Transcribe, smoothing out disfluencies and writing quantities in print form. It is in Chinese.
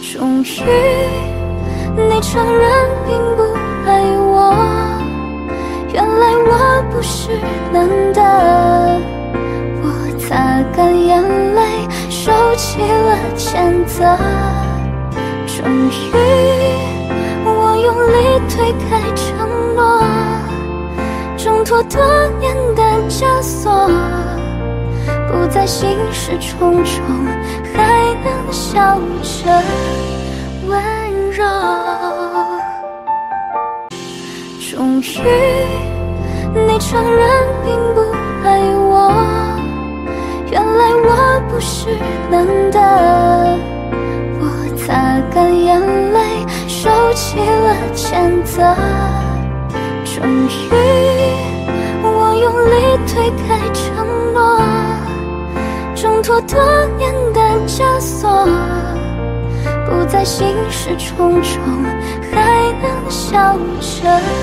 终于，你承认并不爱我，原来我不是冷的。我擦干眼泪，收起了谴责。终于，我用力推开承诺，挣脱多年的枷锁，不再心事重重，还能笑着温柔。终于，你承认并不爱我，原来我不是冷的。我擦干眼泪，收起了谴责。终于，我用力推开承诺，挣脱多年的枷锁，不再心事重重，还能笑着